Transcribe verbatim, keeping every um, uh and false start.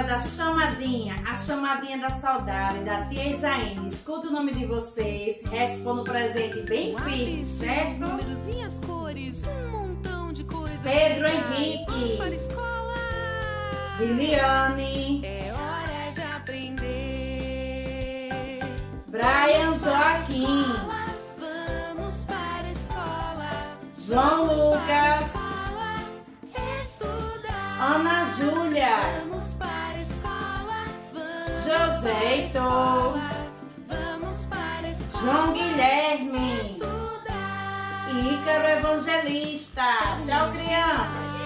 da chamadinha, a chamadinha da saudade, da tia Isaene. Escuta o nome de vocês, responda o presente bem firme, certo? Números e as cores, um montão de coisas. Pedro legais. Henrique. Vamos para a escola. Liliane. É hora de aprender. Brian Joaquim. Vamos para a escola. João Lucas. Escola, estudar. Ana Júlia. Vamos para a escola. Vamos José Heitor. Vamos para a escola. João Guilherme. Estudar. E Ícaro Evangelista. Tchau, crianças.